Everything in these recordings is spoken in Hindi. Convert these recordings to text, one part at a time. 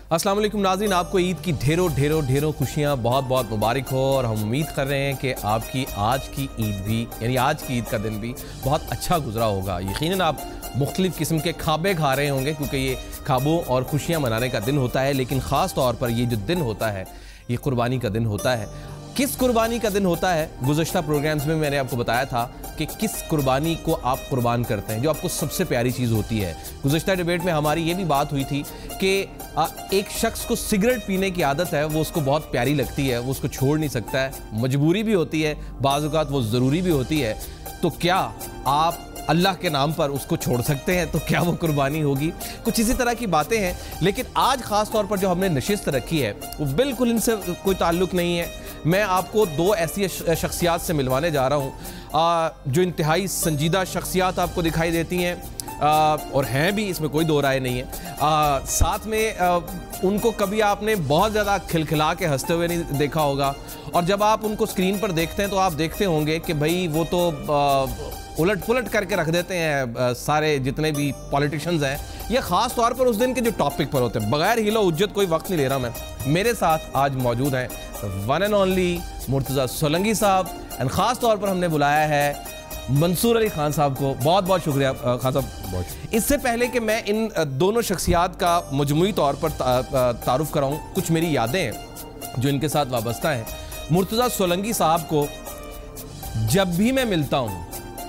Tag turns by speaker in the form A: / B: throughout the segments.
A: अस्सलाम वालेकुम नाज़रीन, आपको ईद की ढेरों ढेरों ढेरों खुशियाँ बहुत बहुत मुबारक हो। और हम उम्मीद कर रहे हैं कि आपकी आज की ईद भी यानी आज की ईद का दिन भी बहुत अच्छा गुजरा होगा। यकीनन आप मुख्तलिफ़ किस्म के ख्वाबे खा रहे होंगे क्योंकि ये ख्वाबों और खुशियाँ मनाने का दिन होता है, लेकिन ख़ास तौर पर ये जो दिन होता है ये कुर्बानी का दिन होता है। किस कुर्बानी का दिन होता है? गुज़श्ता प्रोग्राम्स में मैंने आपको बताया था कि किस कुर्बानी को आप कुर्बान करते हैं जो आपको सबसे प्यारी चीज़ होती है। गुज़श्ता डिबेट में हमारी ये भी बात हुई थी कि एक शख्स को सिगरेट पीने की आदत है, वो उसको बहुत प्यारी लगती है, वो उसको छोड़ नहीं सकता है, मजबूरी भी होती है, बाज़ औक़ात वो ज़रूरी भी होती है। तो क्या आप अल्लाह के नाम पर उसको छोड़ सकते हैं? तो क्या वो कुर्बानी होगी? कुछ इसी तरह की बातें हैं। लेकिन आज ख़ास तौर पर जो हमने नशिस्त रखी है वो बिल्कुल इनसे कोई ताल्लुक़ नहीं है। मैं आपको दो ऐसी शख्सियात से मिलवाने जा रहा हूँ जो इंतहाई संजीदा शख्सियात आपको दिखाई देती हैं और हैं भी, इसमें कोई दो राय नहीं है। साथ में उनको कभी आपने बहुत ज़्यादा खिलखिला के हंसते हुए नहीं देखा होगा, और जब आप उनको स्क्रीन पर देखते हैं तो आप देखते होंगे कि भाई वो तो उलट पुलट करके रख देते हैं सारे जितने भी पॉलिटिशियंस हैं। ये ख़ास तौर पर उस दिन के जो टॉपिक पर होते हैं। बगैर हिलो उज्जत कोई वक्त नहीं ले रहा मैं। मेरे साथ आज मौजूद हैं one and only Murtaza Solanki साहब, एंड ख़ास तौर पर हमने बुलाया है मंसूर अली खान साहब को। बहुत बहुत शुक्रिया खान साहब। इससे पहले कि मैं इन दोनों शख्सियात का मजमूई तौर पर तारुफ कराऊँ, कुछ मेरी यादें हैं जो इनके साथ वाबस्ता हैं। मुर्तज़ा सोलंकी साहब को जब भी मैं मिलता हूँ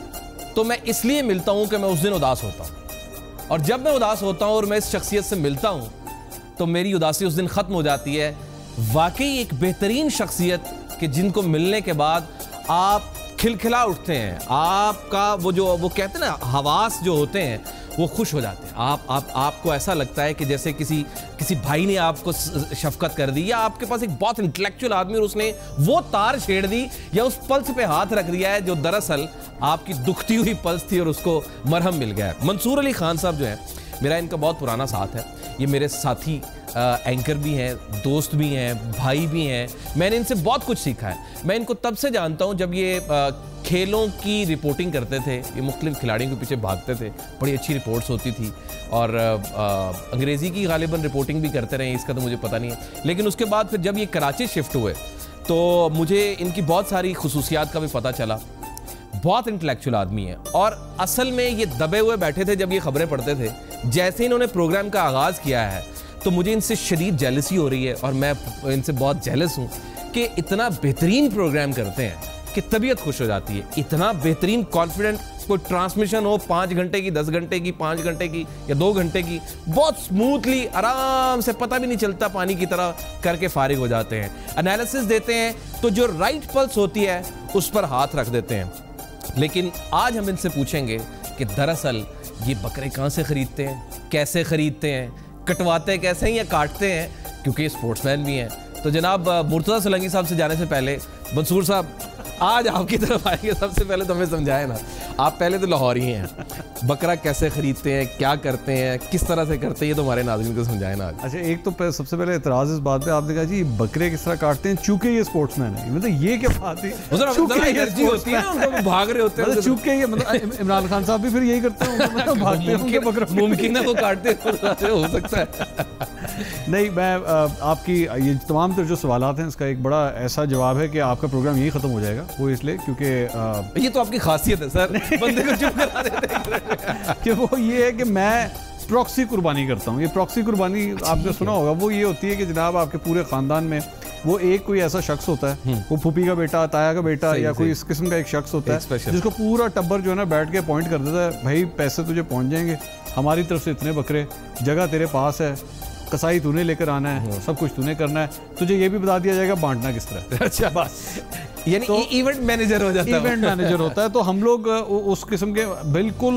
A: तो मैं इसलिए मिलता हूँ कि मैं उस दिन उदास होता हूँ, और जब मैं उदास होता हूँ और मैं इस शख्सियत से मिलता हूँ तो मेरी उदासी उस दिन ख़त्म हो जाती है। वाकई एक बेहतरीन शख्सियत कि जिनको मिलने के बाद आप खिलखिला उठते हैं, आपका वो कहते हैं ना हवास जो होते हैं वो खुश हो जाते हैं। आपको ऐसा लगता है कि जैसे किसी भाई ने आपको शफकत कर दी, या आपके पास एक बहुत इंटेलेक्चुअल आदमी और उसने वो तार छेड़ दी या उस पल्स पे हाथ रख दिया है जो दरअसल आपकी दुखती हुई पल्स थी और उसको मरहम मिल गया है। मंसूर अली खान साहब जो है, मेरा इनका बहुत पुराना साथ है। ये मेरे साथी एंकर भी हैं, दोस्त भी हैं, भाई भी हैं। मैंने इनसे बहुत कुछ सीखा है। मैं इनको तब से जानता हूँ जब ये खेलों की रिपोर्टिंग करते थे, ये मुख्तलिफ खिलाड़ियों के पीछे भागते थे, बड़ी अच्छी रिपोर्ट्स होती थी, और अंग्रेज़ी की गालिबन रिपोर्टिंग भी करते रहे, इसका तो मुझे पता नहीं है। लेकिन उसके बाद फिर जब ये कराची शिफ्ट हुए तो मुझे इनकी बहुत सारी खुसूसियात का भी पता चला। बहुत इंटेलेक्चुअल आदमी है, और असल में ये दबे हुए बैठे थे जब ये खबरें पढ़ते थे। जैसे इन्होंने प्रोग्राम का आगाज़ किया है तो मुझे इनसे शदीद जेलसी हो रही है, और मैं इनसे बहुत जेलस हूँ कि इतना बेहतरीन प्रोग्राम करते हैं कि तबीयत खुश हो जाती है। इतना बेहतरीन कॉन्फिडेंट कोई ट्रांसमिशन हो, 5 घंटे की, 10 घंटे की, 5 घंटे की या 2 घंटे की, बहुत स्मूथली आराम से पता भी नहीं चलता, पानी की तरह करके फारिग हो जाते हैं। एनालिसिस देते हैं तो जो राइट पल्स होती है उस पर हाथ रख देते हैं। लेकिन आज हम इनसे पूछेंगे कि दरअसल ये बकरे कहाँ से ख़रीदते हैं, कैसे ख़रीदते हैं, कटवाते कैसे हैं या काटते हैं, क्योंकि स्पोर्ट्समैन भी हैं। तो जनाब मुर्तज़ा सोलंकी साहब से जाने से पहले मंसूर साहब आज आपकी तरफ आएंगे। सबसे पहले तो हमें समझाएं ना, आप पहले तो लाहौरी हैं, बकरा कैसे ख़रीदते हैं, क्या करते हैं, किस तरह से करते हैं, ये तो हमारे नाज़रीन को समझाएं ना।
B: अच्छा, एक तो सबसे पहले एतराज़ इस बात पे आपने कहा जी बकरे किस तरह काटते हैं, चूंकि ये स्पोर्ट्समैन है, मतलब ये क्या बात है?
A: एनर्जी होती है ना, उनको भाग रहे होते हैं,
B: चूंकि ये मतलब इमरान खान साहब भी फिर यही करते हैं, भागते होंगे बकरा,
A: मुमकिन है वो काटते हो सकता है।
B: नहीं, मैं आपकी ये तमाम जो सवालात हैं इसका एक बड़ा ऐसा जवाब है कि आपका प्रोग्राम यही ख़त्म हो जाएगा। वो इसलिए क्योंकि
A: ये तो आपकी खासियत है सर, बंदे को चुप करा देते हैं
B: कि वो ये है कि मैं प्रॉक्सी कुर्बानी करता हूँ। ये प्रॉक्सी कुर्बानी आपने सुना होगा, वो ये होती है कि जनाब आपके पूरे ख़ानदान में वो एक कोई ऐसा शख्स होता है, वो फूफी का बेटा, ताया का बेटा, या कोई इस किस्म का एक शख्स होता है जिसको पूरा टब्बर जो है ना बैठ के पॉइंट कर देता है, भाई पैसे तुझे पहुँच जाएंगे, हमारी तरफ से इतने बकरे, जगह तेरे पास है, कसाई तूने लेकर आना है, सब कुछ तूने करना है, तुझे ये भी बता दिया जाएगा बांटना किस तरह।
A: अच्छा, बस यानी तो इवेंट मैनेजर हो जाता है,
B: इवेंट मैनेजर होता है। तो हम लोग उस किस्म के बिल्कुल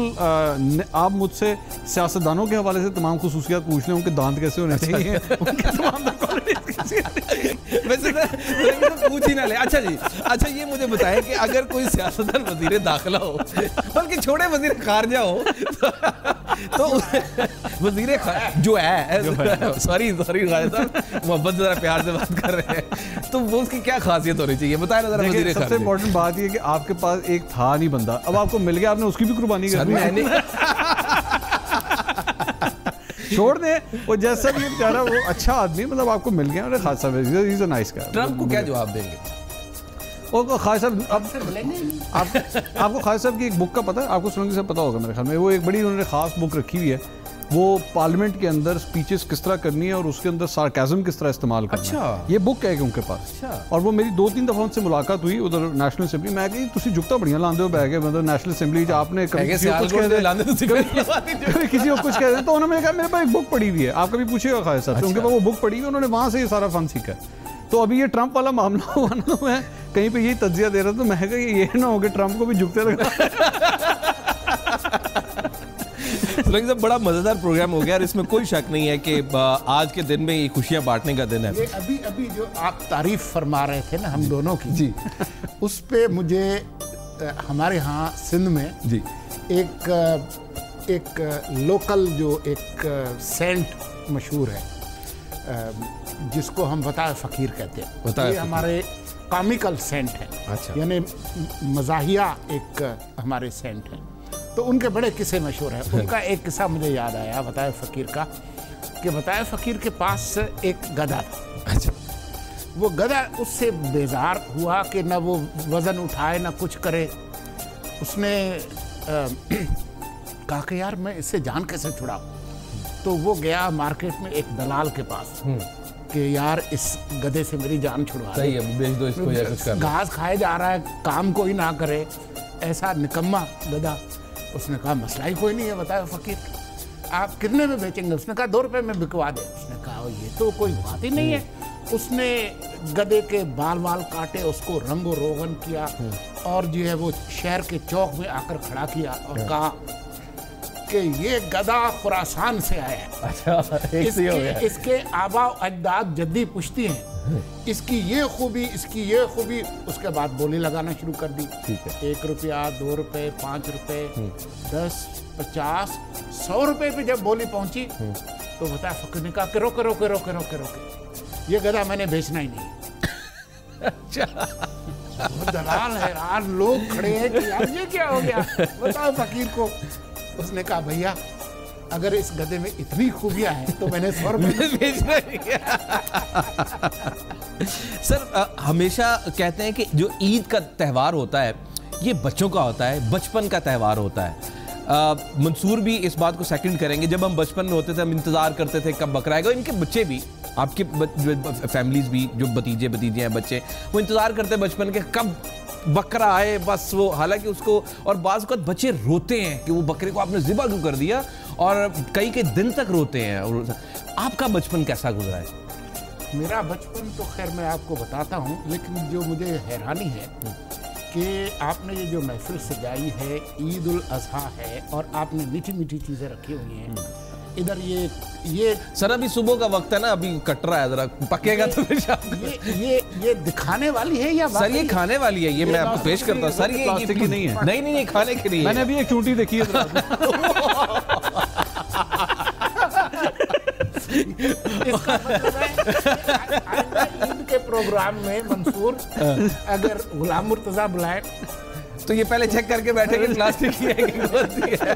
B: आप मुझसे सियासतदानों के हवाले से तमाम खुसूसियात पूछ लें, उनके दांत कैसे होने चाहिए, उनके तमाम
A: वैसे तो पूछ ही ना ले। अच्छा जी, अच्छा ये मुझे बताएं कि अगर कोई सियासतदान वजीर दाखिला हो, बल्कि छोड़े वजीर खारजा हो, तो वजीर जो है सॉरी खालिद साहब, मोहब्बत जरा प्यार से बात कर रहे हैं, तो वो उसकी क्या खासियत होनी चाहिए बताएं ना जरा। वजीर
B: सबसे इम्पोर्टेंट बात ये कि आपके पास एक था नहीं बंदा, अब आपको मिल गया, आपने उसकी भी कुर्बानी कर दी। छोड़ दे, वो जैसा भी बेचारा वो अच्छा आदमी, मतलब आपको मिल गया और खास साहब is a nice guy.
A: Trump को क्या जवाब देंगे?
B: और खास साहब आपको खास साहब की एक बुक का पता है? आपको सुनने से पता होगा मेरे ख्याल में, वो एक बड़ी उन्होंने खास बुक रखी हुई है, वो पार्लियामेंट के अंदर स्पीचेस किस तरह करनी है और उसके अंदर सार्केज्म किस तरह इस्तेमाल करना है।
A: अच्छा।
B: ये बुक है उनके पास।
A: अच्छा।
B: और वो मेरी 2-3 दफ़ा उनसे मुलाकात हुई उधर नेशनल असेंबली। मैं कही तुसी जुगता बढ़िया लांदे हो बैग, मतलब नेशनल असेंबली आपने कभी किसी को कुछ कह दे, कभी किसी को कुछ कह दे, तो उन्होंने कहा मेरे पास एक बुक पड़ी हुई है, आप कभी पूछिएगा खालिद साहब से, उनके पास वो बुक पड़ी हुई, उन्होंने वहाँ से ये सारा फन सीखा है। तो अभी ये ट्रंप वाला मामला हुआ ना, तो मैं कहीं पे यही तज्जिया दे रहा था, मैं कहा ये ना हो कि ट्रंप को भी झुकते लगा।
A: सब बड़ा मजेदार प्रोग्राम हो गया और इसमें कोई शक नहीं है कि आज के दिन में ये खुशियां बांटने का दिन है।
C: ये अभी जो आप तारीफ फरमा रहे थे ना हम दोनों की
A: जी,
C: उस पे मुझे हमारे यहाँ सिंध में
A: जी
C: एक लोकल जो एक सेंट मशहूर है, जिसको हम बताए फ़कीर कहते हैं, ये हमारे कॉमिकल सेंट हैं।
A: अच्छा।
C: यानी मज़ाहिया एक हमारे सेंट हैं, तो उनके बड़े किस्से मशहूर हैं। उनका एक किस्सा मुझे याद आया बताए फ़कीर का, कि बताए फ़कीर के पास एक गधा था।
A: अच्छा।
C: वो गधा उससे बेजार हुआ कि न वो वज़न उठाए ना कुछ करे। उसने कहा कि यार मैं इससे जान कैसे छुड़ाऊं। तो वो गया मार्केट में एक दलाल के पास कि यार इस गधे से मेरी जान छुड़वा दे,
A: सही है, बेच दो इसको या कुछ कर।
C: घास खाए जा रहा है, काम कोई ना करे, ऐसा निकम्मा गधा। उसने कहा मसला ही कोई नहीं है बताए फ़कीर, आप कितने में बेचेंगे? उसने कहा 2 रुपए में बिकवा दे। उसने कहा ये तो कोई बात ही नहीं है। उसने गधे के बाल काटे, उसको रंगो रोगन किया और जो है वो शहर के चौक में आकर खड़ा किया और कहा कि ये गधा खुरासान से आया है।
A: अच्छा,
C: इसके आबा अजदाद जद्दी पुश्ती हैं, इसकी ये खूबी, इसकी ये खूबी। उसके बाद बोली लगाना शुरू कर दी।
A: ठीक है।
C: 1 रुपया, 2 रुपये, 5 रुपये, 10, 50, 100 रुपये पे जब बोली पहुंची तो बता फ़कीर ने कहा कि रोके रोके रोके रोके रोके, ये गधा मैंने बेचना ही नहीं।
A: अच्छा।
C: वो दलाल हैरान, लोग खड़े हैं कि यार ये क्या हो गया बताओ फ़कीर को। उसने कहा भैया अगर इस गधे में इतनी खूबियां हैं तो मैंने 100 रुपये
A: बेचना नहीं। सर हमेशा कहते हैं कि जो ईद का त्यौहार होता है ये बच्चों का होता है, बचपन का त्यौहार होता है। मंसूर भी इस बात को सेकंड करेंगे, जब हम बचपन में होते थे हम इंतज़ार करते थे कब बकरा आएगा। इनके बच्चे भी, आपके फैमिलीज भी, जो भतीजे भतीजे हैं बच्चे, वो इंतज़ार करते हैं बचपन के कब बकरा आए, बस वो। हालांकि उसको, और बाज़ वक़्त बच्चे रोते हैं कि वो बकरे को आपने ज़िबा क्यों कर दिया, और कई दिन तक रोते हैं। आपका बचपन कैसा गुजरा है?
C: मेरा बचपन तो खैर मैं आपको बताता हूँ, लेकिन जो मुझे हैरानी है कि आपने ये जो महफिल सजाई है, ईद उल अज़हा है और आपने मीठी मीठी चीज़ें रखी हुई हैं इधर। ये
A: सर अभी सुबह का वक्त है ना, अभी कट रहा है, जरा पकेगा तो फिर शाम को।
C: ये दिखाने वाली है या
A: सर ये खाने वाली है? ये मैं आपको पेश करता हूँ सर, ये
B: प्लास्टिक की नहीं है।
A: नहीं खाने की नहीं है।
B: मैंने अभी एक चूंटी देखी है।
C: इसका मतलब है ईद के प्रोग्राम में मंसूर अगर गुलाम मुर्तजा बुलाए
A: तो ये पहले चेक करके बैठेंगे प्लास्टिक की है कि कौन सी है।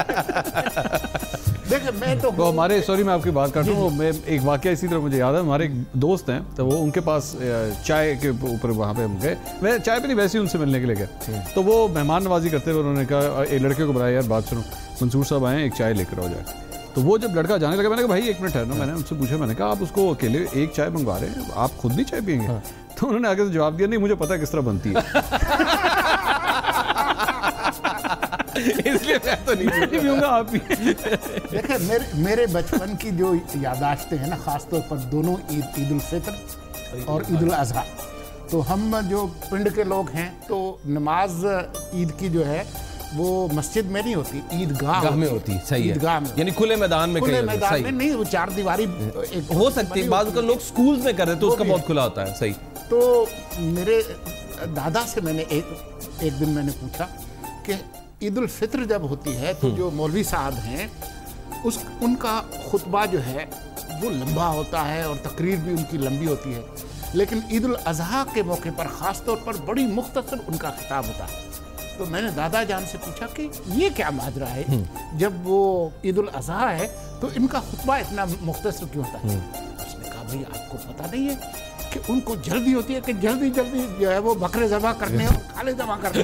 C: देखिए मैं तो
B: हमारे, सॉरी मैं आपकी बात कर रहा हूँ, मैं एक वाकया इसी तरह मुझे याद है। हमारे एक दोस्त हैं, तो वो उनके पास चाय के ऊपर वहाँ पे हम गए, मैं चाय पे नहीं वैसे ही उनसे मिलने के लिए गए। तो वो मेहमान नवाजी करते हुए उन्होंने कहा एक लड़के को बुलाया, यार बात सुनो, मंसूर साहब आए, एक चाय लेकर आओ जाए। तो वो जब लड़का जाने लगा, मैंने कहा भाई 1 मिनट है ना, मैंने उनसे पूछा, मैंने कहा आप उसको अकेले एक चाय मंगवा रहे हैं, आप खुद नहीं चाय पियेंगे? तो उन्होंने आगे से जवाब दिया, नहीं मुझे पता है किस तरह बनती है।
A: इसलिए मैं तो नहीं
B: पीऊंगा, आप भी।
C: देखिए मेरे बचपन की जो यादाश्तें हैं ना, ख़ासतौर पर दोनों ईद उल फित्र और ईद उल अज़हा, तो हम जो पिंड के लोग हैं तो नमाज ईद की जो है वो मस्जिद में नहीं होती, ईदगाह
A: में होती। सही है, यानी खुले मैदान में,
C: खुले मैदान में नहीं, वो 4 दीवारी
A: हो सकती है। बाद लोग स्कूल्स में कर रहे तो उसका बहुत खुला होता है। सही।
C: तो मेरे दादा से मैंने एक दिन मैंने पूछा कि ईद उल फित्र जब होती है तो जो मौलवी साहब हैं उनका खुतबा जो है वो लंबा होता है और तकरीर भी उनकी लंबी होती है, लेकिन ईद उल अज़हा के मौके पर ख़ास तौर पर बड़ी मुख्तसर उनका खिताब होता है। तो मैंने दादा जान से पूछा कि ये क्या माजरा है, जब वो ईद उल अजहा है तो इनका खुतबा इतना मुख्तसर क्यों होता है? उसने कहा भाई आपको पता नहीं है कि उनको जल्दी होती है कि जल्दी जल्दी जो है वो बकरे ज़बह करने और खाले जमा करने।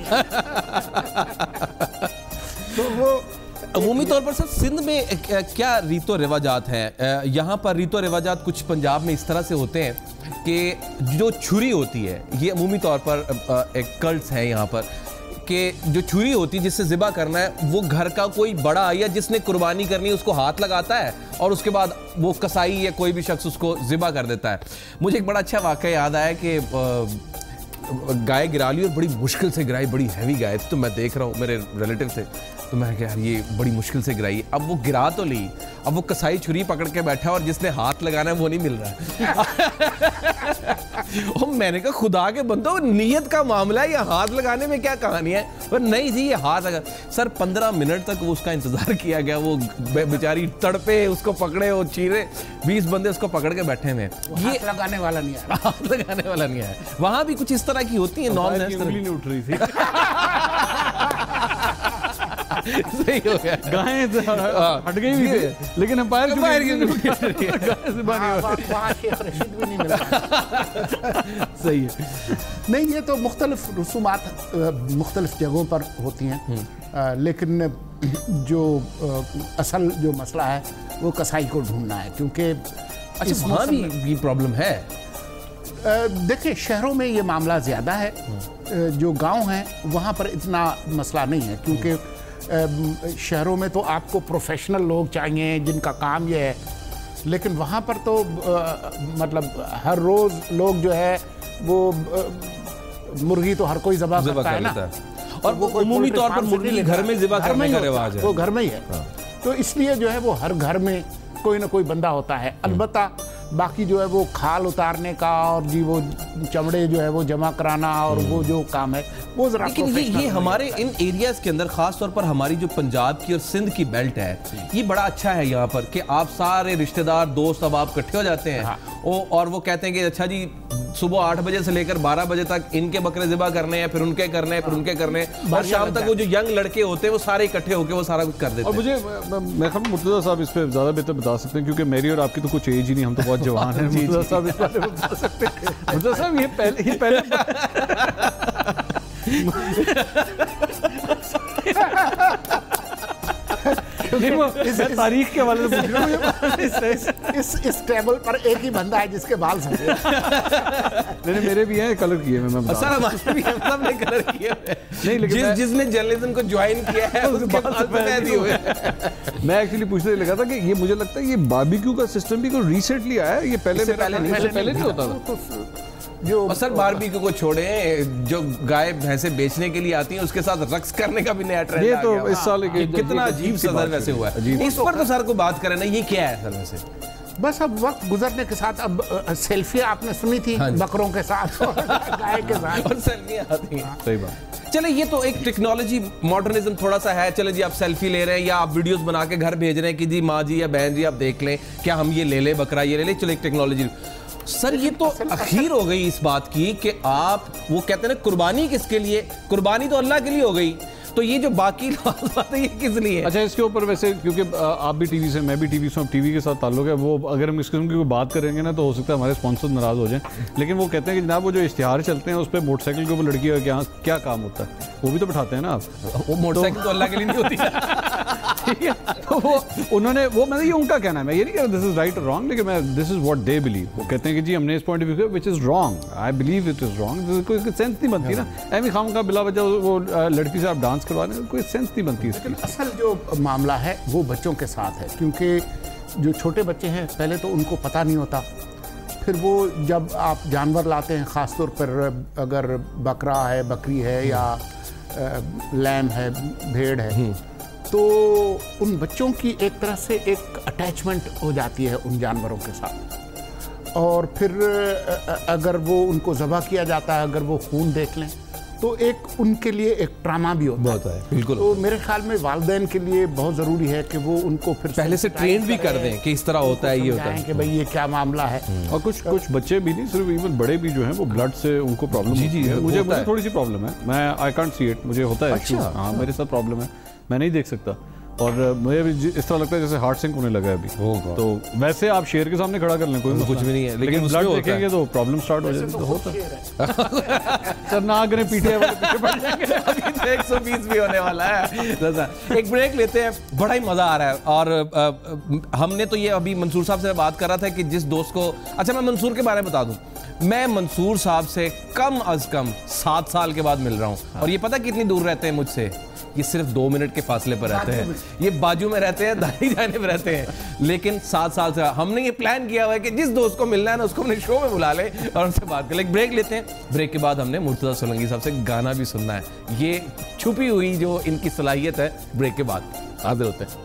C: तो वो
A: अमूमी तौर पर सर सिंध में क्या रीतो रिवाजात हैं? यहाँ पर रीतो रिवाजात कुछ पंजाब में इस तरह से होते हैं कि जो छुरी होती है, ये अमूमी तौर पर एक कल्ट्स है यहाँ पर, कि जो छुरी होती है जिससे ज़िबा करना है, वो घर का कोई बड़ा या जिसने कुर्बानी करनी है उसको हाथ लगाता है और उसके बाद वो कसाई या कोई भी शख्स उसको ज़िबा कर देता है। मुझे एक बड़ा अच्छा वाक़या याद आया कि गाय गिरा ली और बड़ी मुश्किल से गिराई, बड़ी हैवी गाय थी। तो मैं देख रहा हूँ मेरे रिलेटिव से, तो मैं कहा यार ये बड़ी मुश्किल से गिराई। अब वो गिरा तो ली, अब वो कसाई छुरी पकड़ के बैठा और जिसने हाथ लगाना है वो नहीं मिल रहा है। और मैंने कहा खुदा के बंदो, नियत का मामला है, ये हाथ लगाने में क्या कहानी है? पर नहीं जी, ये हाथ लगा। सर 15 मिनट तक वो उसका इंतजार किया गया, वो बेचारी तड़पे, उसको पकड़े, वो चीरे, 20 बंदे उसको पकड़ के बैठे हुए।
C: ये लगाने वाला नहीं आया,
A: हाथ लगाने वाला नहीं आया। वहां भी कुछ इस तरह की होती है, नॉन
B: नहीं उठ रही थी।
A: सही हो गया,
B: गायें हट गई भी थी, लेकिन एम्पायर की
C: नहीं मिला।
B: सही है।
C: नहीं, ये तो मुख्तलिफ रसूमात मुख्तलिफ जगहों पर होती हैं, लेकिन जो असल जो मसला है वो कसाई को ढूंढना है, क्योंकि
A: अच्छा वहाँ भी प्रॉब्लम है।
C: देखिए शहरों में ये मामला ज़्यादा है, जो गांव हैं वहाँ पर इतना मसला नहीं है, क्योंकि शहरों में तो आपको प्रोफेशनल लोग चाहिए जिनका काम ये है, लेकिन वहाँ पर तो मतलब हर रोज़ लोग जो है वो मुर्गी तो हर कोई ज़बह करता है ना,
A: और वो उमूमी तौर पर मुर्गी घर में ज़बह करने का रिवाज है,
C: वो घर में ही है। तो इसलिए जो है वो हर घर में कोई ना कोई बंदा होता है। अलबत्ता बाकी जो है वो खाल उतारने का और जी वो चमड़े जो है वो जमा कराना और वो जो काम है वो जरा,
A: लेकिन ये हमारे इन एरियाज के अंदर खास तौर पर हमारी जो पंजाब की और सिंध की बेल्ट है, ये बड़ा अच्छा है यहाँ पर कि आप सारे रिश्तेदार दोस्त अब आप इकट्ठे हो जाते हैं। हाँ। और वो कहते हैं कि अच्छा जी सुबह 8 बजे से लेकर 12 बजे तक इनके बकरे ज़िबा करने हैं, फिर उनके करने हैं, फिर उनके करने हैं, और शाम तक वो जो यंग लड़के होते हैं वो सारे इकट्ठे होकर वो सारा कुछ कर देते हैं।
B: और मुझे मैं मुर्तज़ा साहब इस पर ज़्यादा बेहतर बता सकते हैं, क्योंकि मेरी और आपकी तो कुछ एज ही नहीं, हम तो बहुत जवान हैं। मुर्तज़ा साहब इस बारे में बता सकते हैं। मुर्तज़ा साहब ये पहले तारीख के वाले
C: इस टेबल पर एक ही बंदा है जिसके बाल सफेद।
B: नहीं मेरे भी हैं, कलर किए मैं बता।
A: सर हमारे भी सबने कलर किए नहीं, लेकिन जिसने जर्नलिज्म को ज्वाइन किया है उसके बाल सफेद ही हुए।
B: मैं एक्चुअली पूछने लगा था कि ये मुझे लगता है ये बारबेक्यू का सिस्टम भी कोई रिसेंटली आया है, ये पहले नहीं होता था।
A: जो सर बारबेक्यू को छोड़े, जो गाय भैंसे बेचने के लिए आती हैं उसके साथ रक्स करने का भी नया ट्रेंड
B: ये तो इस साल
A: कितना अजीब सदर वैसे हुआ है। इस पर तो सर को बात करें ना, ये क्या है सर वैसे?
C: बस अब वक्त गुजरने के साथ अब सेल्फी आपने सुनी थी बकरों के साथ और गाय के साथ,
A: और सेल्फियां आती हैं।
B: सही बात।
A: चले ये तो एक टेक्नोलॉजी मॉडर्निज्म थोड़ा सा है। चले जी आप सेल्फी ले रहे हैं या आप वीडियोस बना के घर भेज रहे हैं कि जी माँ जी या बहन जी आप देख लें, क्या हम ये ले लें बकरा, ये ले लें, चलो एक टेक्नोलॉजी। सर ये तो अखीर हो गई इस बात की कि आप वो कहते हैं ना कुर्बानी किसके लिए, कुर्बानी तो अल्लाह के लिए हो गई, तो ये जो बाकी बात है ये किस लिए?
B: अच्छा इसके ऊपर वैसे क्योंकि आप भी टीवी से, मैं भी टीवी से, टीवी के साथ ताल्लुक है, वो अगर हम इस किस्म की कोई बात करेंगे ना तो हो सकता है हमारे स्पॉन्सर नाराज हो जाएं, लेकिन वो कहते हैं कि जनाब वो जो इश्तिहार चलते हैं उस पर मोटरसाइकिल के ऊपर लड़की का क्या काम होता है, वो भी तो बैठाते हैं ना आप।
A: वो मोटरसाइकिल तो अल्लाह के लिए नहीं होती।
B: ठीक है, तो वो उन्होंने वो मतलब ये उनका कहना है, मैं ये नहीं कह रहा दिस इज राइट और रॉन्ग, लेकिन मैं this is what they believe. वो कहते हैं कि जी हमने इस point of view which is wrong, I believe it is wrong, कोई सेंस नहीं बनती ना, एमी खाम का बिला वजह वो लड़की से आप डांस करवा रहे हैं, कोई सेंस नहीं बनती।
C: लेकिन असल जो मामला है वो बच्चों के साथ है, क्योंकि जो छोटे बच्चे हैं पहले तो उनको पता नहीं होता, फिर वो जब आप जानवर लाते हैं, ख़ास तौर पर अगर बकरा है, बकरी है या लैम है, भेड़ है, तो उन बच्चों की एक तरह से एक अटैचमेंट हो जाती है उन जानवरों के साथ, और फिर अगर वो उनको ज़बह किया जाता है, अगर वो खून देख लें तो एक उनके लिए एक ट्रामा भी होता है।
A: बिल्कुल।
C: तो मेरे ख्याल में वालिदैन के लिए बहुत ज़रूरी है कि वो उनको फिर
A: पहले से ट्रेन भी कर दें कि इस तरह होता है, ये होता है
C: कि भाई ये क्या मामला है।
B: और कुछ बच्चे भी नहीं, सिर्फ इवन बड़े भी जो हैं वो ब्लड से उनको प्रॉब्लम होती है। मुझे थोड़ी सी प्रॉब्लम है, मैं आई कांट सी इट, मुझे होता है।
A: अच्छा।
B: हाँ, मेरे साथ प्रॉब्लम है, मैं नहीं देख सकता। और मुझे भी इस तरह लगता है जैसे हार्ट सिंक होने लगा है अभी। तो वैसे आप शेर के सामने खड़ा कर लें, कोई
A: कुछ भी नहीं है, लेकिन
B: ब्लड देखेंगे तो प्रॉब्लम स्टार्ट हो जाएगी। तो होता है सर, ना करें पीछे पड़ जाएंगे।
A: अभी तो 120 भी होने वाला है। एक ब्रेक लेते हैं, बड़ा ही मजा आ रहा है। और हमने तो ये अभी मंसूर साहब से बात कर रहा था कि जिस दोस्त को, अच्छा मैं मंसूर के बारे में बता दूं, मैं मंसूर साहब से कम अज कम 7 साल के बाद मिल रहा हूं। और ये पता कितनी दूर रहते हैं मुझसे, ये सिर्फ 2 मिनट के फासले पर रहते हैं। ये बाजू में रहते हैं, दाहिनी जाने में रहते हैं, लेकिन 7 साल से हमने ये प्लान किया हुआ है कि जिस दोस्त को मिलना है ना उसको अपने शो में बुला ले और उनसे बात कर ले। एक ब्रेक लेते हैं, ब्रेक के बाद हमने मुर्तज़ा सोलंकी साहब से गाना भी सुनना है। ये छुपी हुई जो इनकी सलाहियत है, ब्रेक के बाद हाजिर होते हैं।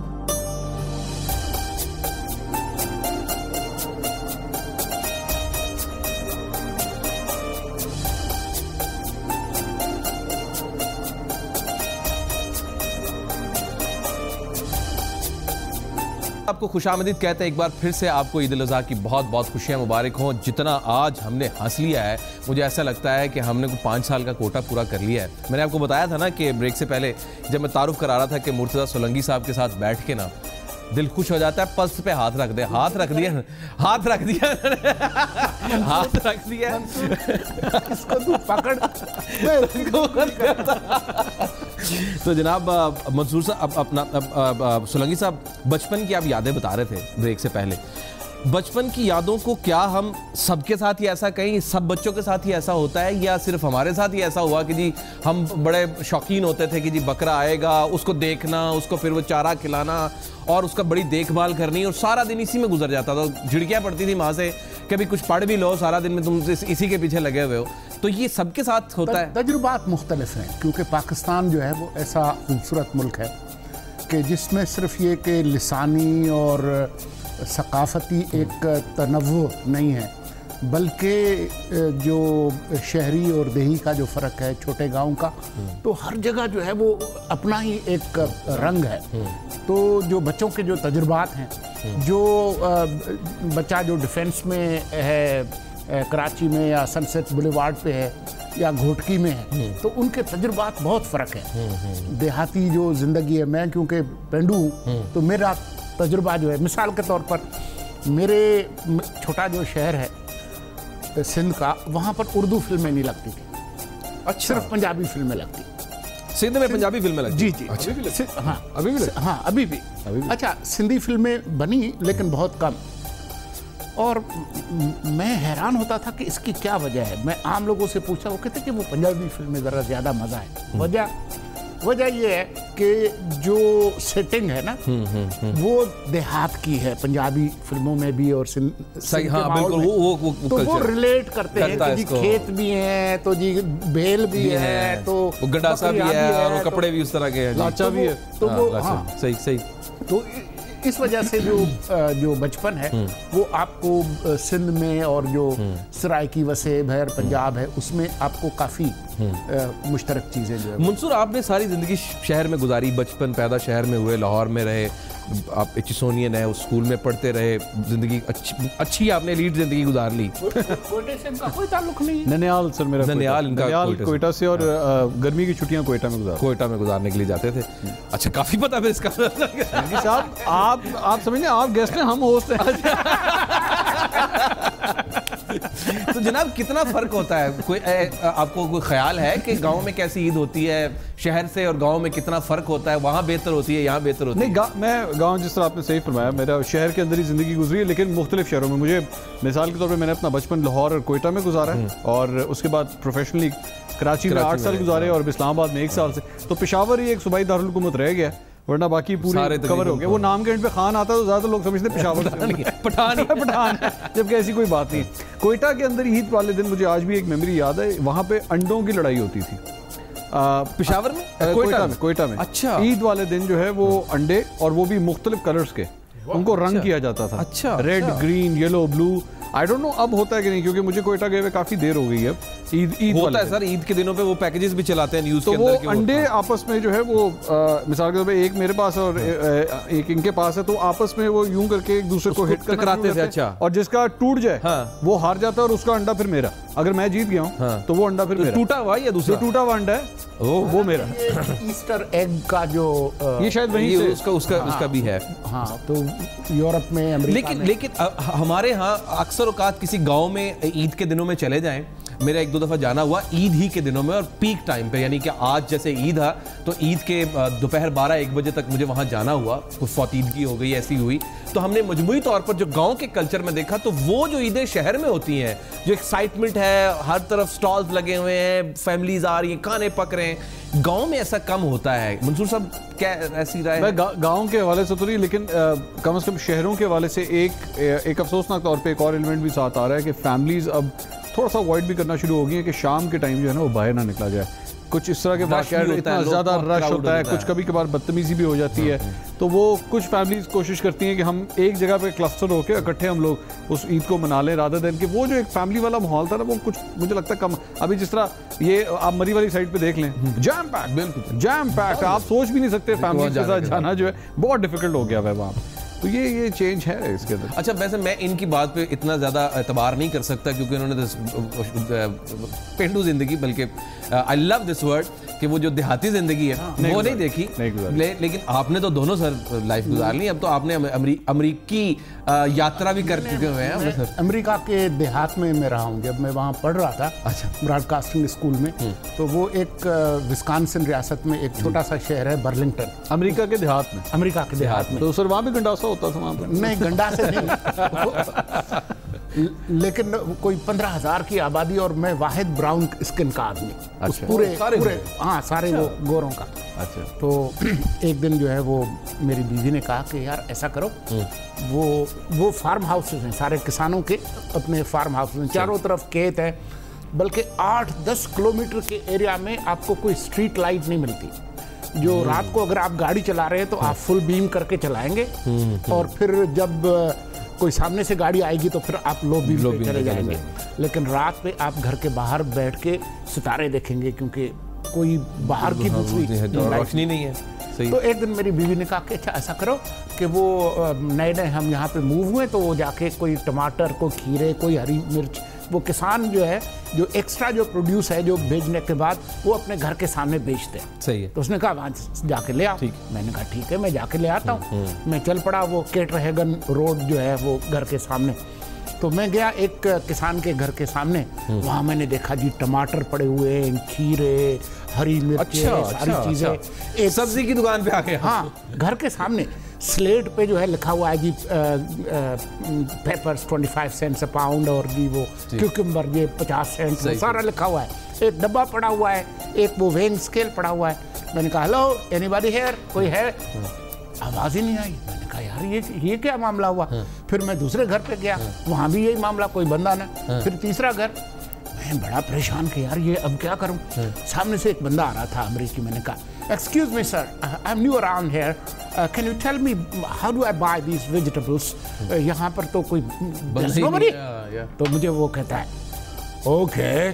A: आपको खुशामदीद कहते हैं एक बार फिर से। आपको ईद उल अज़हा की बहुत बहुत खुशियां मुबारक हों। जितना आज हमने हंस लिया है, मुझे ऐसा लगता है कि हमने को 5 साल का कोटा पूरा कर लिया है। मैंने आपको बताया था ना कि ब्रेक से पहले जब मैं तारुफ करा रहा था कि मुर्तज़ा सोलंकी साहब के साथ बैठ के ना दिल खुश हो जाता है। पल्स पे हाथ रख दे, हाथ रख दिया, हाथ रख दिया, हाथ रख दिया,
C: इसको तू पकड़।
A: तो जनाब मंसूर साहब, अपना सोलंकी साहब, बचपन की आप यादें बता रहे थे ब्रेक से पहले। बचपन की यादों को क्या हम सबके साथ ही ऐसा कहें, सब बच्चों के साथ ही ऐसा होता है, या सिर्फ हमारे साथ ही ऐसा हुआ कि जी हम बड़े शौकीन होते थे कि जी बकरा आएगा, उसको देखना, उसको फिर वो चारा खिलाना और उसका बड़ी देखभाल करनी, और सारा दिन इसी में गुजर जाता था। झिड़कियाँ पड़ती थी माँ से, कभी कुछ पढ़ भी लो, सारा दिन में तुम इसी के पीछे लगे हुए हो। तो ये सबके साथ होता है।
C: तजुर्बात मुख्तलिफ हैं, क्योंकि पाकिस्तान जो है वो ऐसा खूबसूरत मुल्क है कि जिसमें सिर्फ ये कि लिसानी और सकाफती एक तनव्वु नहीं है, बल्कि जो शहरी और देही का जो फ़र्क है, छोटे गांव का, तो हर जगह जो है वो अपना ही एक रंग है। तो जो बच्चों के जो तजुर्बात हैं, जो बच्चा जो डिफेंस में है कराची में या सनसेट बुलेवार्ड पे है या घोटकी में है, तो उनके तजुर्बात बहुत फ़र्क है। देहाती जो ज़िंदगी है, मैं क्योंकि पेंडू हूँ तो मेरा तजुर्बा जो है, मिसाल के तौर पर मेरे छोटा जो शहर है सिंध का, वहाँ पर उर्दू फिल्में नहीं लगती थी। अच्छा। सिर्फ पंजाबी फिल्में लगती।
A: सिंध में पंजाबी फिल्में लगती?
C: जी जी।
A: अच्छा।
C: हाँ
A: अभी भी?
C: हाँ अभी भी। अच्छा, सिंधी फिल्में बनी लेकिन बहुत कम। और मैं हैरान होता था कि इसकी क्या वजह है। मैं आम लोगों से पूछा, वो कहते कि वो पंजाबी फिल्में ज़रा ज़्यादा मज़ा है। वजह ये है कि जो सेटिंग है ना वो देहात की है, पंजाबी फिल्मों में भी और
A: सही। हाँ बिल्कुल, वो
C: तो वो रिलेट करते हैं कि जी खेत भी हैं, तो जी भेल भी है, तो
A: गंडासा भी है, और कपड़े भी उस तरह के हैं,
B: लाचा भी है।
C: तो वो
A: सही सही।
C: तो इस वजह से जो बचपन है वो आपको सिंध में और जो सराइकी वसेब है, पंजाब है, उसमें आपको काफ़ी मुश्तरक चीज़ें जो है।
A: मंसूर, आपने सारी ज़िंदगी शहर में गुजारी, बचपन पैदा शहर में हुए, लाहौर में रहे, आप एचिसोनियन है, उस स्कूल में पढ़ते रहे, ज़िंदगी अच्छी आपने एलीट ज़िंदगी गुजार ली।
C: कोयटे से इनका कोई ताल्लुक नहीं।
B: ननियाल सर, मेरा
A: ननियाल, इनका
B: कोयटा से, और गर्मी की छुट्टियां कोयटा में गुजारने के लिए जाते थे। अच्छा, काफ़ी पता है इसका। साहब आप समझिए, आप गेस्ट हैं, हम होस्ट हैं।
A: तो जनाब कितना फ़र्क होता है, कोई आपको कोई ख्याल है कि गांव में कैसी ईद होती है शहर से, और गांव में कितना फ़र्क होता है? वहाँ बेहतर होती है, यहाँ बेहतर होती है?
B: नहीं, मैं गांव, जिस तरह आपने सही फरमाया, मेरा शहर के अंदर ही ज़िंदगी गुजरी है, लेकिन मुख्तलिफ शहरों में। मुझे मिसाल के तौर पर मैंने अपना बचपन लाहौर और कोयटा में गुजारा है, और उसके बाद प्रोफेशनली कराची में 8 साल गुजारे, और इस्लामाबाद में 1 साल से। तो पेशावर ही एक सूबाई दारुल हुकूमत रह गया, वरना बाकी पूरे कवर हो गया। वो नाम के एंड पे खान आता है तो ज्यादा लोग समझते पेशावर से पठान है, जबकि ऐसी कोई बात नहीं। कोयटा के अंदर ईद वाले दिन मुझे आज भी एक मेमोरी याद है, वहाँ पे अंडों की लड़ाई होती थी।
A: पेशावर में?
B: कोयटा में।
A: अच्छा।
B: ईद वाले दिन जो है वो अंडे, और वो भी मुख्तलिफ कलर्स के, उनको रंग किया जाता था।
A: अच्छा।
B: Red, green, yellow, blue. I don't know अब होता है कि नहीं, क्योंकि मुझे कोयटा गए हुए काफ़ी देर हो गई है। ईद
A: होता है सर, ईद के दिनों पे वो पैकेजेस भी चलाते हैं न्यूज़ के अंदर
B: वो अंडे आपस में जो है वो मिसाल के तौर पे एक मेरे पास और एक इनके पास है, तो आपस में वो यूं करके एक दूसरे को हिट
A: टकराते थे। अच्छा,
B: और जिसका टूट जाए वो हार जाता है और उसका अंडा फिर मेरा। अगर मैं जीत गया हूँ तो वो अंडा फिर मेरा।
A: टूटा हुआ या दूसरा?
B: टूटा हुआ अंडा है वो मेरा।
C: ईस्टर एग का जो
B: ये शायद वही
A: उसका भी है।
C: हाँ, तो यूरोप में, अमेरिका में।
A: लेकिन हमारे यहाँ अक्सर औकात किसी गांव में ईद के दिनों में चले जाएं, मेरा एक दो दफ़ा जाना हुआ ईद ही के दिनों में और पीक टाइम पे, यानी कि आज जैसे ईद है तो ईद के दोपहर 12-1 बजे तक मुझे वहाँ जाना हुआ, कुछ फौतीदगी हो गई ऐसी हुई, तो हमने मजमूई तौर पर जो गांव के कल्चर में देखा, तो वो जो ईदें शहर में होती हैं, जो एक्साइटमेंट है, हर तरफ स्टॉल्स लगे हुए हैं, फैमिलीज आ रही हैं, खाने पक रहे हैं, गाँव में ऐसा कम होता है। मंसूर साहब क्या ऐसी राय है?
B: गाँव के हवाले से तो नहीं, लेकिन कम से कम शहरों के हवाले से एक अफसोसनाक तौर पर एक और एलिमेंट भी साथ आ रहा है कि फैमिलीज अब थोड़ा सा अवॉइड भी करना शुरू हो गई है कि शाम के टाइम जो है ना वो बाहर ना निकला जाए। कुछ इस तरह के वाक़यात, इतना ज़्यादा रश होता है, कुछ कभी कभार बदतमीजी भी हो जाती है, तो वो कुछ फैमिलीज कोशिश करती हैं कि हम एक जगह पे क्लस्टर होकर इकट्ठे हम लोग उस ईद को मना लें, रादर देन कि वो जो एक फैमिली वाला माहौल था ना वो कुछ मुझे लगता है कम। अभी जिस तरह ये आप मरी वाली साइड पे देख लें, जैम पैक, बिल्कुल जैम पैक, आप सोच भी नहीं सकते फैमिली के साथ जाना जो है बहुत डिफिकल्ट हो गया है वहाँ। तो ये चेंज है इसके अंदर।
A: अच्छा, वैसे मैं इनकी बात पे इतना ज़्यादा एतबार नहीं कर सकता क्योंकि उन्होंने पेंडू जिंदगी, बल्कि आई लव दिस वर्ड, कि वो जो देहाती जिंदगी है वो नहीं देखी, लेकिन आपने तो दोनों सर लाइफ गुजार ली। अब तो आपने अमरीकी यात्रा भी कर चुके हुए हैं सर।
C: अमेरिका के देहात में मैं रहा हूँ, जब मैं वहाँ पढ़ रहा था। अच्छा। ब्रॉडकास्टिंग स्कूल में, तो वो एक विस्कॉन्सिन रियासत में एक छोटा सा शहर है बर्लिंगटन,
B: अमेरिका के देहात में।
C: अमेरिका के देहात में।
B: तो सर वहाँ भी गंडासा होता था वहाँ पर? नहीं,
C: गंडासे नहीं लेकिन कोई 15,000 की आबादी और मैं वाहिद ब्राउन स्किन का आदमी। अच्छा। उस पूरे हाँ, सारे वो गोरों का। अच्छा। तो एक दिन जो है वो मेरी बीवी ने कहा कि यार ऐसा करो, वो फार्म हाउसेस हैं, सारे किसानों के अपने फार्म हाउस हैं, चारों तरफ खेत है, बल्कि 8-10 किलोमीटर के एरिया में आपको कोई स्ट्रीट लाइट नहीं मिलती। जो रात को अगर आप गाड़ी चला रहे हैं तो आप फुल बीम करके चलाएंगे, और फिर जब कोई सामने से गाड़ी आएगी तो फिर आप लो बीम पे चले जाएंगे। लेकिन रात पे आप घर के बाहर बैठ के सितारे देखेंगे, क्योंकि कोई बाहर की दूसरी
A: रोशनी नहीं है। सही।
C: तो एक दिन मेरी बीवी ने कहा कि अच्छा ऐसा करो कि वो नए हम यहाँ पे मूव हुए, तो वो जाके कोई टमाटर, कोई खीरे, कोई हरी मिर्च, वो किसान जो है जो एक्स्ट्रा जो प्रोड्यूस है जो भेजने के बाद वो अपने घर के सामने बेचते हैं।
A: सही है।
C: तो उसने कहा वहाँ जाके ले आओ। मैंने कहा ठीक है, मैं जाके ले आता हूँ। मैं चल पड़ा, वो केटरहेगन रोड जो है वो घर के सामने। तो मैं गया एक किसान के घर के सामने, वहाँ मैंने देखा जी टमाटर पड़े हुए हैं, खीरे, हरी मिर्च, सारी चीजें।
A: एक सब्जी की दुकान पे आ गए।
C: हाँ, घर के सामने स्लेट पे जो है लिखा हुआ है जी पेपर्स 25 सेंट्स अ पाउंड, और जी वो क्यूकम्बर ये 50 सेंट, वो सारा लिखा हुआ है। एक डब्बा पड़ा हुआ है, एक वो वेइंग स्केल पड़ा हुआ है। मैंने कहा हेलो एनीबॉडी हियर, कोई है? आवाज ही नहीं आई। मैंने कहा यार ये क्या मामला हुआ? फिर मैं दूसरे घर पे गया, वहाँ भी यही मामला, कोई बंदा ना। फिर तीसरा घर, मैं बड़ा परेशान कि यार ये अब क्या करूं। सामने से एक बंदा आ रहा था अमेरिकी। मैंने कहा excuse me sir, I am new around here, can you tell me how do I buy these vegetables? यहाँ पर तो कोई नोबडी। तो मुझे वो कहता है okay,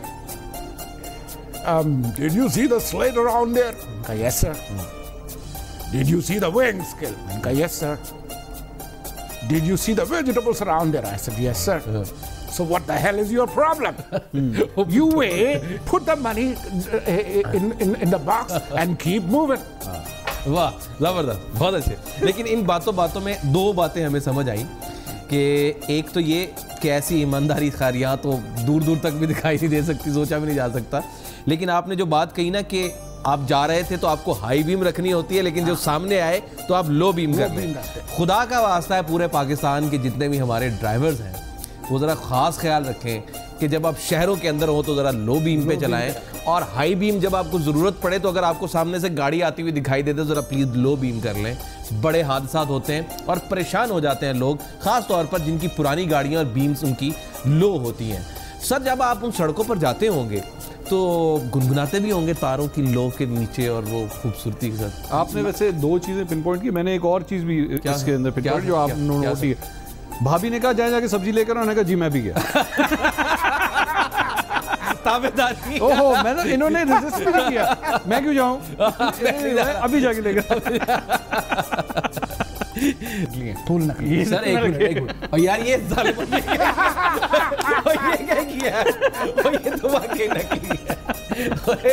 C: did you see the slate around there? मैंने कहा yes sir. Did you see the weighing scale? मैंने कहा yes sir. Did you see the vegetables around there? I said yes sir. So what the hell is your problem? You weigh, put the money in the box and keep moving.
A: वाह, जबरदस्त, बहुत अच्छे। लेकिन इन बातों में दो बातें हमें समझ आई कि एक तो ये कि ऐसी ईमानदारी खारियाँ तो दूर दूर तक भी दिखाई नहीं दे सकती, सोचा भी नहीं जा सकता। लेकिन आपने जो बात कही ना कि आप जा रहे थे तो आपको हाई बीम रखनी होती है, लेकिन जो सामने आए तो आप लो बीम कर लें। खुदा का वास्ता है, पूरे पाकिस्तान के जितने भी हमारे ड्राइवर्स हैं वो ज़रा ख़ास ख्याल रखें कि जब आप शहरों के अंदर हो तो ज़रा लो बीम पे चलाएं, और हाई बीम जब आपको ज़रूरत पड़े तो अगर आपको सामने से गाड़ी आती हुई दिखाई दे तो ज़रा प्लीज़ लो बीम कर लें। बड़े हादसा होते हैं और परेशान हो जाते हैं लोग, ख़ास तौर पर जिनकी पुरानी गाड़ियाँ और बीम्स उनकी लो होती हैं। सर, जब आप उन सड़कों पर जाते होंगे तो गुनगुनाते भी होंगे तारों की लो के नीचे और वो खूबसूरती के साथ।
B: आपने वैसे दो चीज़ें पिन पॉइंट की, मैंने एक और चीज़ भी इसके अंदर पिन पॉइंट जो आप नोट की। भाभी ने कहा जाए जाके सब्जी लेकर, उन्होंने कहा जी मैं भी गया।
A: ताबेदारी।
B: ओहो, मैंने इन्होंने रेजिस्ट नहीं किया, मैं क्यों जाऊं, अभी जाके लेकर
C: फूल न
A: सर एक मिनट। और यार ये जालिम ने और ये क्या किया है? और ये तो वाकई नकली है।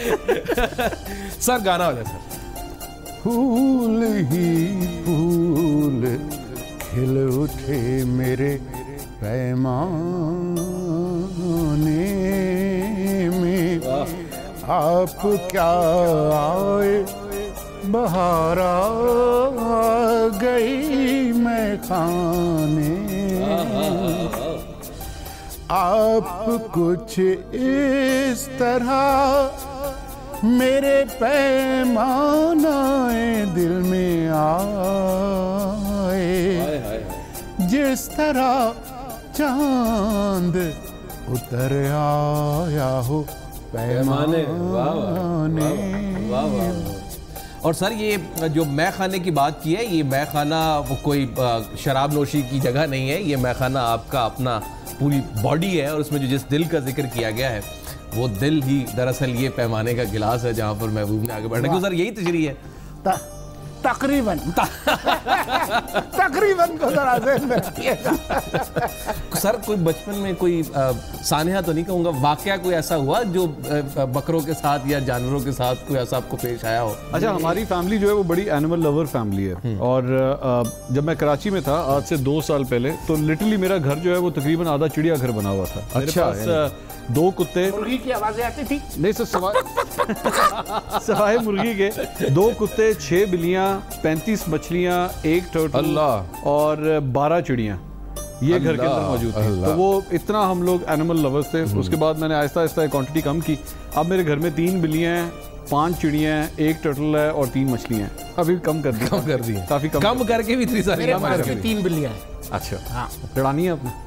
A: सर गाना हो जाए सर।
C: फूल ही फूल खिल उठे मेरे पैमाने में, आप क्या आए बहार आ गई मैं खाने, आप कुछ इस तरह मेरे पैमानाए दिल में आए, जिस तरह चांद उतर आया हो पैमाने।
A: और सर ये जो मैं खाने की बात की है, ये मैं खाना वो कोई शराब नोशी की जगह नहीं है। ये मैं खाना आपका अपना पूरी बॉडी है, और उसमें जो जिस दिल का जिक्र किया गया है वो दिल ही दरअसल ये पैमाने का गिलास है जहाँ पर महबूब ने आगे बढ़ना। क्यों सर यही तशरीह है?
C: तकरीबन तकरीबन को जरा ज़हन में रखिएगा।
A: सर कोई बचपन में कोई सानिया तो नहीं कहूँगा, वाकया कोई ऐसा हुआ जो बकरों के साथ या जानवरों के साथ कोई ऐसा आपको पेश आया हो?
B: अच्छा, हमारी फैमिली जो है वो बड़ी एनिमल लवर फैमिली है, और जब मैं कराची में था आज से 2 साल पहले, तो लिटरली मेरा घर जो है वो तकरीबन आधा चिड़िया घर बना हुआ था। मेरे पास 2 कुत्ते,
C: मुर्गी की आवाजें आती थी
B: नहीं सर, सवाए मुर्गी के 2 कुत्ते, 6 बिल्लियां, 35 मछलियां, 1 टर्टल और 12 चिड़ियां ये घर के अंदर मौजूद थी। तो वो इतना हम लोग एनिमल लवर्स थे। उसके बाद मैंने आहिस्ता आहिस्ता क्वांटिटी कम की। अब मेरे घर में 3 बिल्लियां हैं, 5 चिड़ियां हैं, 1 टर्टल है और 3 मछलियां हैं। अभी कम कर दी, काफी कम
A: करके भी इतनी सारी।
C: मेरे पास भी 3 बिल्लियां हैं।
B: अच्छा, हाँ, लड़ानी है आपने?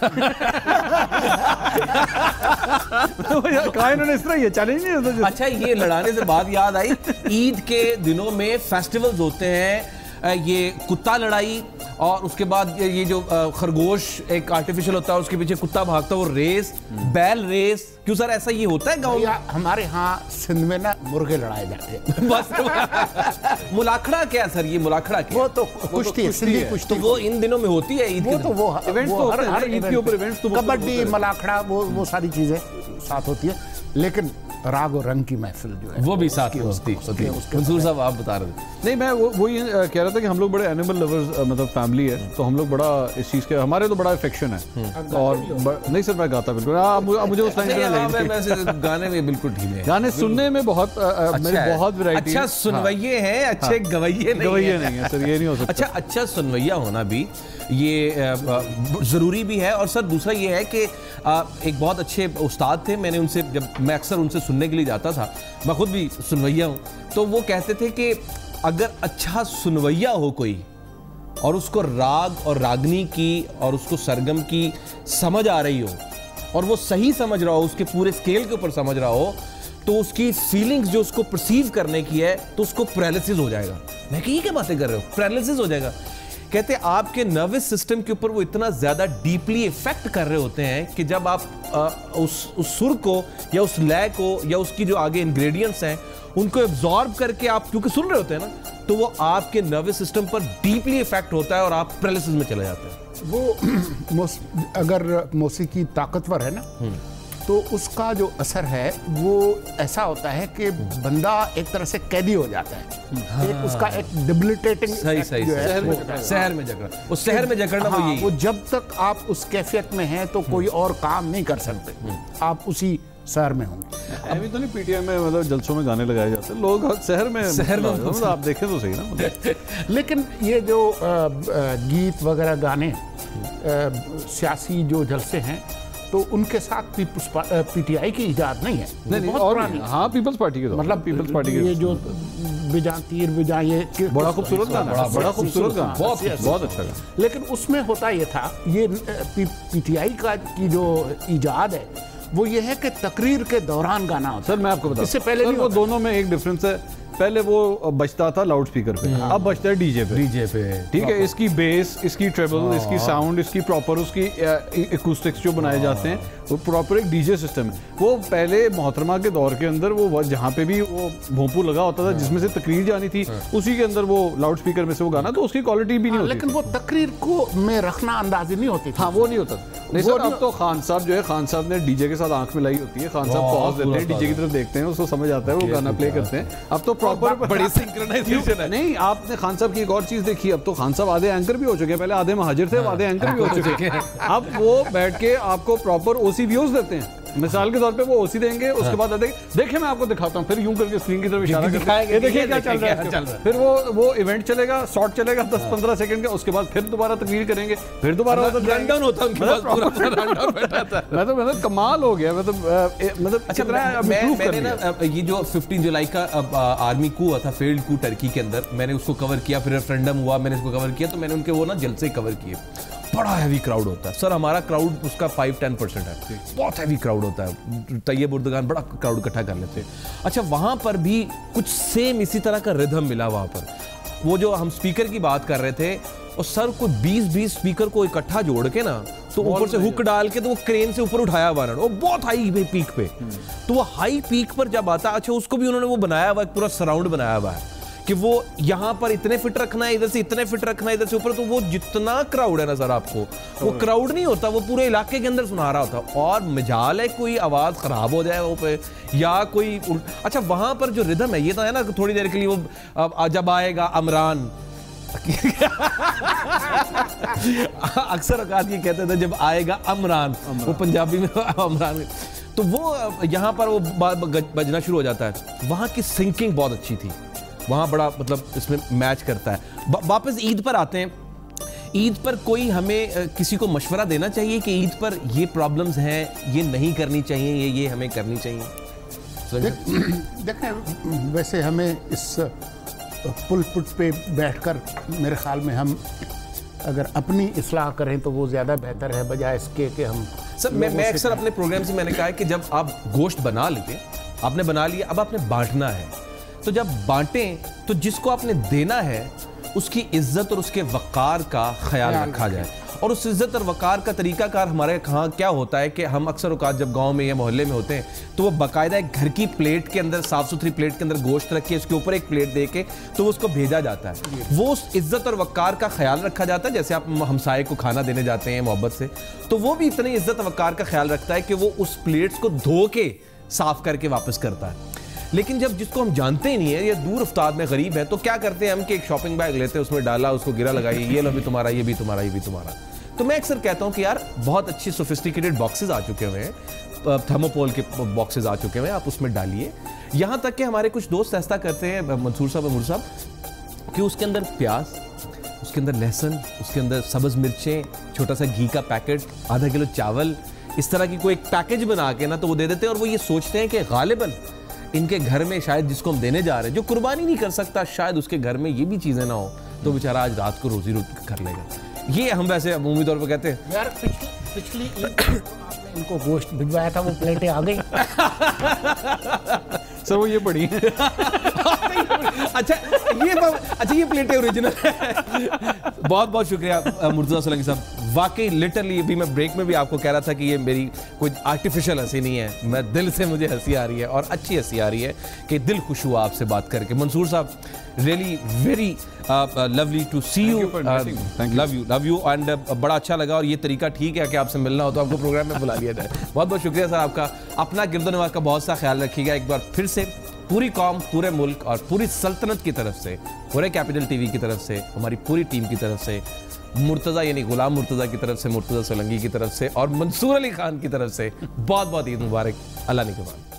B: इन्होंने इस तरह ये चैलेंज नहीं होता।
A: अच्छा, ये लड़ाने से बात याद आई, ईद के दिनों में फेस्टिवल्स होते हैं, ये कुत्ता लड़ाई, और उसके बाद ये जो खरगोश एक आर्टिफिशियल होता है उसके पीछे कुत्ता भागता है, वो रेस, बैल रेस। क्यों सर ऐसा ये होता है गाँव में?
C: हमारे यहाँ सिंध में ना मुर्गे लड़ाए जाते हैं।
A: बस मुलाखड़ा क्या सर? ये मुलाखड़ा क्या?
C: वो तो कुश्ती है, सिंधी कुश्ती।
A: तो वो इन दिनों में होती है ईद?
C: वो तो वो
B: इवेंट्स तो होते हैं ईद के ऊपर, इवेंट्स तो
C: कबड्डी, मलाखड़ा, वो सारी चीजें साथ होती है, लेकिन राग और रंग की महफिल जो है
A: वो भी साथ होती है। मंसूर साहब आप बता रहे थे।
B: नहीं, मैं वो ये कह रहा था कि हम लोग बड़े एनिमल लवर्स मतलब फैमिली है, तो हम लोग बड़ा इस चीज़ के, हमारे तो बड़ा अफेक्शन है। और नहीं सर, मैं गाता बिल्कुल, मुझे उस लाइन
A: गाने में बिल्कुल ढीले हैं,
B: गाने सुनने में बहुत मेरी बहुत वैरायटी।
A: अच्छा सुनवैये हैं, अच्छे गवैये नहीं है सर, ये नहीं हो सकता। अच्छा सुनवैया होना भी ये ज़रूरी भी है। और सर दूसरा ये है कि एक बहुत अच्छे उस्ताद थे, मैंने उनसे, जब मैं अक्सर उनसे सुनने के लिए जाता था, मैं खुद भी सुनवैया हूँ, तो वो कहते थे कि अगर अच्छा सुनवैया हो कोई और उसको राग और रागनी की और उसको सरगम की समझ आ रही हो और वो सही समझ रहा हो, उसके पूरे स्केल के ऊपर समझ रहा हो, तो उसकी फीलिंग्स जो उसको परसीव करने की है तो उसको पैरालिसिस हो जाएगा। मैं कि ये क्या बातें कर रहे हो, पैरालिसिस हो जाएगा? कहते आपके नर्वस सिस्टम के ऊपर वो इतना ज्यादा डीपली इफेक्ट कर रहे होते हैं कि जब आप उस सुर को या उस लय को या उसकी जो आगे इंग्रेडिएंट्स हैं उनको एब्जॉर्ब करके आप क्योंकि सुन रहे होते हैं ना, तो वो आपके नर्वस सिस्टम पर डीपली इफेक्ट होता है और आप पैरालिसिस में चले जाते हैं।
C: वो अगर मौसीकी ताकतवर है ना, तो उसका जो असर है वो ऐसा होता है कि बंदा एक तरह से कैदी हो जाता है। हाँ, एक उसका एक डिबिलिटेटिंग
A: सही शहर में जकड़ा, वो शहर में जकड़ना वो यही।
C: वो जब तक आप उस कैफियत में हैं तो कोई और काम नहीं कर सकते, आप उसी शहर में होंगे।
B: अभी तो नहीं पीटीआई में मतलब जलसों में गाने लगाए जाते हैं, लोग शहर में आप देखें तो सही ना।
C: लेकिन ये जो गीत वगैरह गाने सियासी जो जलसे हैं तो उनके साथ पीटीआई की इजाद नहीं है,
B: नहीं बहुत पुरानी। हाँ, पीपल्स पार्टी के, मतलब पीपल्स पार्टी के
C: ये जो बिजा तीर बिजा, ये
B: बड़ा खूबसूरत गाना, बड़ा खूबसूरत गाना, बहुत अच्छा गाना।
C: लेकिन उसमें होता ये था, ये पीटीआई का की जो इजाद है वो ये है कि तकरीर के दौरान गाना होता है।
B: सर मैं आपको बताऊं,
C: इससे पहले
B: वो दोनों में एक डिफरेंस है पहले वो बजता था लाउड स्पीकर पे, अब बजता है डीजे पे। ठीक है, इसकी बेस, इसकी ट्रेबल, इसकी साउंड, इसकी प्रॉपर उसकी एक्यूस्टिक्स जो बनाए जाते हैं वो प्रॉपर एक डीजे सिस्टम है। वो पहले मोहतरमा के दौर के अंदर वो जहाँ पे भी वो भोंपू लगा होता था जिसमें से तकरीर जानी थी, उसी के अंदर वो लाउड स्पीकर में से वो गाना, तो उसकी क्वालिटी भी नहीं होती।
C: लेकिन वो तकरीर को में रखना अंदाजी नहीं होती।
B: हाँ, वो नहीं होता। नहीं सर, अब तो खान साहब जो है, खान साहब ने डीजे के साथ आंख मिलाई होती है, खान साहब पॉज देते हैं, डीजे की तरफ देखते हैं, उसको समझ आता है, वो गाना प्ले करते हैं। अब तो प्रॉपर
A: बड़ी सिंक्रोनाइजेशन है।
B: नहीं, आपने खान साहब की एक और चीज देखी, अब तो खान साहब आधे एंकर भी हो चुके हैं, पहले आधे महाजिर थे, आधे एंकर भी हो चुके हैं। अब वो बैठ के आपको प्रॉपर ओसी व्यूज देते हैं। मिसाल के तौर पे वो ओसी देंगे, उसके बाद देखिए मैं आपको दिखाता हूँ, फिर यूं करके स्क्रीन की तरफ इशारा करके देखिए क्या चल रहा है। फिर वो इवेंट चलेगा, शॉट चलेगा 10-15 सेकंड का, उसके बाद फिर दोबारा तकरीर करेंगे, फिर दोबारा
A: रनडाउन होता है उनके पास, पूरा रनडाउन बैठा था।
B: मतलब कमाल हो गया। मतलब
A: अच्छा, मैंने ना ये जो 15 जुलाई का आर्मी कू हुआ था, फेल्ड कू टर्की के अंदर, मैंने उसको कवर किया, फिर रेफरेंडम हुआ, मैंने इसको कवर किया, तो मैंने उनके वो ना जलसे कवर किए। बड़ा हैवी क्राउड होता है सर, हमारा क्राउड उसका 5-10% है, बहुत हैवी क्राउड होता है। तैयब उर्दगान बड़ा क्राउड इकट्ठा कर लेते हैं। अच्छा, वहाँ पर भी कुछ सेम इसी तरह का रिदम मिला वहाँ पर। वो जो हम स्पीकर की बात कर रहे थे, और सर को 20-20 स्पीकर को इकट्ठा जोड़ के ना, तो ऊपर से हुक डाल के तो वो क्रेन से ऊपर उठाया हुआ, वो बहुत हाई पीक पे। तो वो हाई पीक पर जब आता, अच्छा उसको भी उन्होंने वो बनाया हुआ, एक पूरा सराउंड बनाया हुआ है कि वो यहाँ पर इतने फिट रखना है, इधर से इतने फिट रखना है, इधर से ऊपर। तो वो जितना क्राउड है ना सर, आपको वो क्राउड नहीं होता, वो पूरे इलाके के अंदर सुना रहा होता। और मजाल है कोई आवाज खराब हो जाए वो पे, या कोई अच्छा वहां पर जो रिदम है, ये तो है ना थोड़ी देर के लिए वो जब आएगा अमरान अक्सर औकात ये कहते थे जब आएगा अमरान, वो पंजाबी में अमरान, तो वो यहाँ पर वो बजना शुरू हो जाता है। वहाँ की सिंकिंग बहुत अच्छी थी, वहाँ बड़ा मतलब इसमें मैच करता है। वापस ईद पर आते हैं। ईद पर कोई हमें किसी को मशवरा देना चाहिए कि ईद पर ये प्रॉब्लम्स हैं, ये नहीं करनी चाहिए, ये हमें करनी चाहिए।
C: देखें, वैसे हमें इस पुलपुट पे बैठकर मेरे ख्याल में हम अगर अपनी इस्लाह करें तो वो ज़्यादा बेहतर है, बजाय इसके कि हम
A: सर मैं अक्सर अपने प्रोग्राम से मैंने कहा है कि जब आप गोश्त बना लेते, आपने बना लिया, अब आपने बांटना है, तो जब बांटें तो जिसको आपने देना है उसकी इज्जत और उसके वक़ार का ख्याल रखा जाए। और उस इज्जत और वक़ार का तरीकाकार हमारे यहाँ क्या होता है कि हम अक्सर औकात जब गांव में या मोहल्ले में होते हैं तो वो बाकायदा एक घर की प्लेट के अंदर, साफ़ सुथरी प्लेट के अंदर गोश्त रख के उसके ऊपर एक प्लेट दे के तो उसको भेजा जाता है। वो उस इज्जत और वक़ार का ख्याल रखा जाता है, जैसे आप हमसाये को खाना देने जाते हैं मोहब्बत से, तो वो भी इतनी इज्जत और वक़ार का ख्याल रखता है कि वो उस प्लेट्स को धो के साफ़ करके वापस करता है। लेकिन जब जिसको हम जानते ही नहीं है, ये दूर अफ्ताद में गरीब है, तो क्या करते हैं हम कि एक शॉपिंग बैग लेते हैं, उसमें डाला, उसको गिरा लगाई, ये लो भी तुम्हारा, ये भी तुम्हारा, ये भी तुम्हारा। तो मैं अक्सर कहता हूँ कि यार बहुत अच्छी सोफिस्टिकेटेड बॉक्सेस आ चुके हुए हैं, थर्मोपोल के बॉक्सेस आ चुके हुए हैं, आप उसमें डालिए। यहाँ तक कि हमारे कुछ दोस्त ऐसा करते हैं, मंसूर साहब, अमूर साहब, कि उसके अंदर प्याज, उसके अंदर लहसुन, उसके अंदर सब्ज़ मिर्चें, छोटा सा घी का पैकेट, आधा किलो चावल, इस तरह की कोई एक पैकेज बना के ना तो वो दे देते हैं। और वो ये सोचते हैं कि गालिबन इनके घर में शायद जिसको हम देने जा रहे हैं, जो कुर्बानी नहीं कर सकता, शायद उसके घर में ये भी चीज़ें ना हो, तो बेचारा आज रात को रोजी रोटी कर लेगा। ये हम वैसे अमूमी तौर पर कहते हैं।
C: यार पिछली ईद आपने इनको गोश्त भिजवाया था, वो प्लेटें आ गई
B: सर, वो ये पड़ी
A: अच्छा ये प्लेटें ओरिजिनल है। बहुत बहुत शुक्रिया मुर्तज़ा सोलंकी साहब, वाकई लिटरली अभी मैं ब्रेक में भी आपको कह रहा था कि ये मेरी कोई आर्टिफिशियल हंसी नहीं है, मैं दिल से, मुझे हंसी आ रही है और अच्छी हंसी आ रही है कि दिल खुश हुआ आपसे बात करके। मंसूर साहब, really very lovely to see you, love you and बड़ा अच्छा लगा। और ये तरीका ठीक है कि आपसे मिलना हो तो आपको प्रोग्राम में बुला लिया जाए। बहुत बहुत शुक्रिया सर आपका। अपना गिरदोनवाज का बहुत सा ख्याल रखिएगा। एक बार फिर से पूरी कौम, पूरे मुल्क और पूरी सल्तनत की तरफ से, पूरे कैपिटल टीवी की तरफ से, हमारी पूरी टीम की तरफ से, मुर्तज़ा यानी गुलाम मुर्तज़ा की तरफ से, मुर्तज़ा सोलंकी की तरफ से और मंसूर अली खान की तरफ से बहुत बहुत ईद मुबारक। अल्लाह निगहबान।